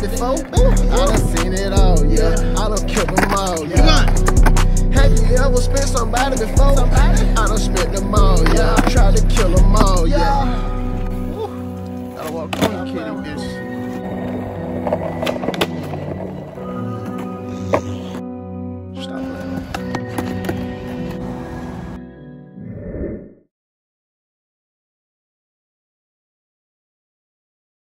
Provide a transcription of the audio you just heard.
before. I done seen it all, yeah. I done killed them all, yeah. Come on. Have you ever spent somebody before? I done spent them all, yeah. I tried to kill them all, yeah. Gotta walk on, kitty, bitch.